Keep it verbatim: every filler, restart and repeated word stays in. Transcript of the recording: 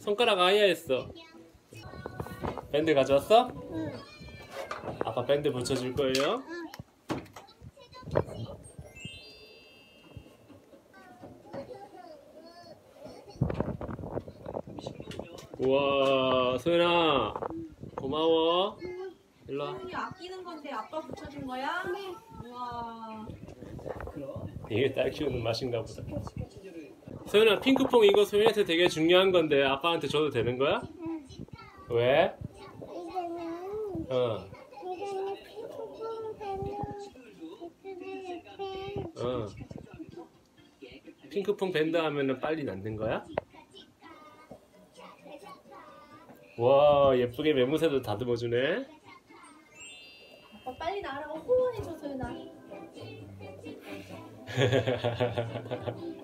손가락 아야 했어. 밴드 가져왔어? 응. 아빠 밴드 붙여줄 거예요. 우와, 소연아 고마워. 일로 와. 소연이 아끼는 건데 아빠 붙여준 거야? 네. 우와. 이게 딸 키우는 맛인가 보다. 소연아, 핑크퐁 이거 소연이한테 되게 중요한 건데 아빠한테 줘도 되는 거야? 응. 왜? 이거는 어, 이거는 핑크퐁 밴드 이거는 어. 핑크퐁 밴드 하면은 빨리 낫는 거야? 와, 예쁘게 매무새도 다듬어주네. 아빠 빨리 나가라고 호호해줘 소연아.